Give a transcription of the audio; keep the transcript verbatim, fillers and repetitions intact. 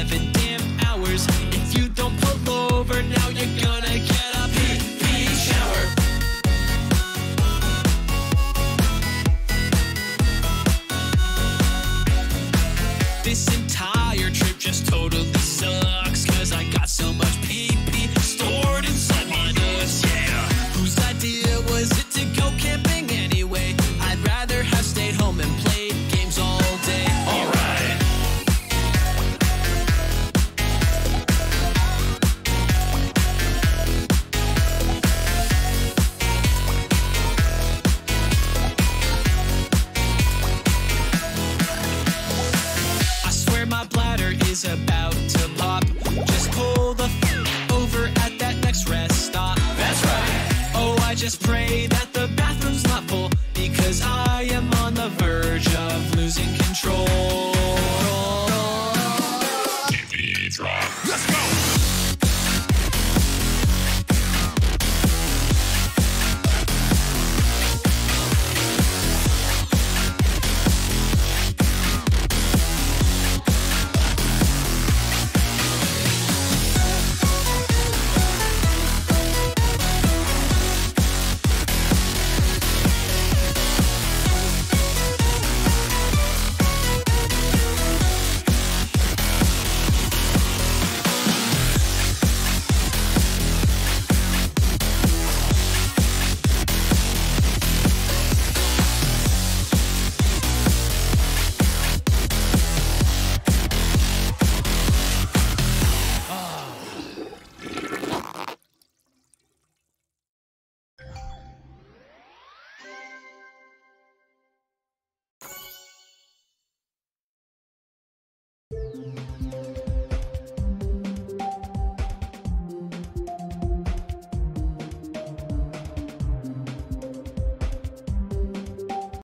seven damn hours. If you don't pull over now, you're gonna get a pee pee shower. This entire trip just totally sucks, cause I got so much pee pee stored inside my nuts, yeah. Whose idea was it to go camping anyway? I'd rather have stayed home and played games all day. Alright. I swear my bladder is about to pop. Just pull the f over at that next rest stop. That's right. Oh, I just pray that